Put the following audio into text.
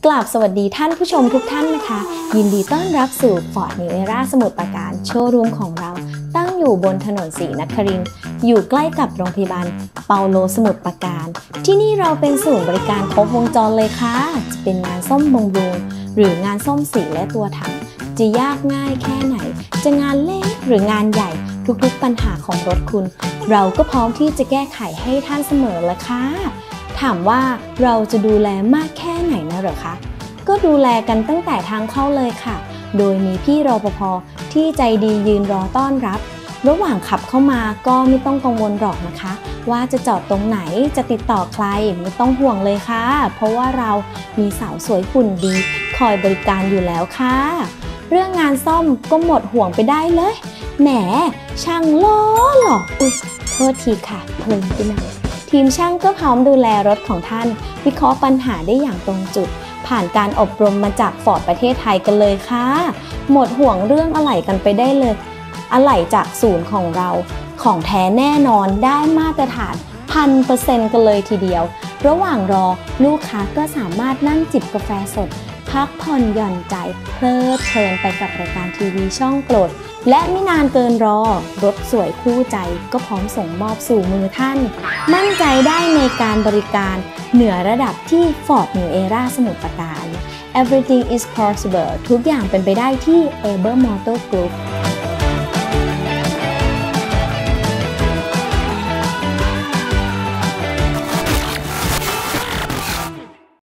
กราบสวัสดีท่านผู้ชมทุกท่านนะคะยินดีต้อนรับสู่ Ford New Era สมุทรปราการโชว์รูมของเราตั้งอยู่บนถนนศรีนครินทร์อยู่ใกล้กับโรงพยาบาลเปาโลสมุทรปราการที่นี่เราเป็นศูนย์บริการครบวงจรเลยค่ะจะเป็นงานซ่อมบำรุงหรืองานซ่อมสีและตัวถังจะยากง่ายแค่ไหนจะงานเล็กหรืองานใหญ่ทุกๆปัญหาของรถคุณเราก็พร้อมที่จะแก้ไขให้ท่านเสมอละค่ะถามว่าเราจะดูแลมากแค่ไหนนะเหรอคะก็ดูแลกันตั้งแต่ทางเข้าเลยค่ะโดยมีพี่รปภ.ที่ใจดียืนรอต้อนรับระหว่างขับเข้ามาก็ไม่ต้องกังวลหรอกนะคะว่าจะจอดตรงไหนจะติดต่อใครไม่ต้องห่วงเลยค่ะเพราะว่าเรามีสาวสวยหุ่นดีคอยบริการอยู่แล้วค่ะเรื่องงานซ่อมก็หมดห่วงไปได้เลยแหมช่างหล่ออุ๊ยโทษทีค่ะเพลินไปหน่อยทีมช่างก็พร้อมดูแลรถของท่านวิเคราะห์ปัญหาได้อย่างตรงจุดผ่านการอบรมมาจากฟอร์ดประเทศไทยกันเลยค่ะหมดห่วงเรื่องอะไหล่กันไปได้เลยอะไหล่จากศูนย์ของเราของแท้แน่นอนได้มาตรฐาน 1,000% กันเลยทีเดียวระหว่างรอลูกค้าก็สามารถนั่งจิบกาแฟสดพักผ่อนหย่อนใจเพลิดเพลินไปกับรายการทีวีช่องโปรดและไม่นานเกินรอรถสวยคู่ใจก็พร้อมส่งมอบสู่มือท่านมั่นใจได้ในการบริการเหนือระดับที่ Ford New Era สมุทรปราการ Everything is possible ทุกอย่างเป็นไปได้ที่ Able Motor Group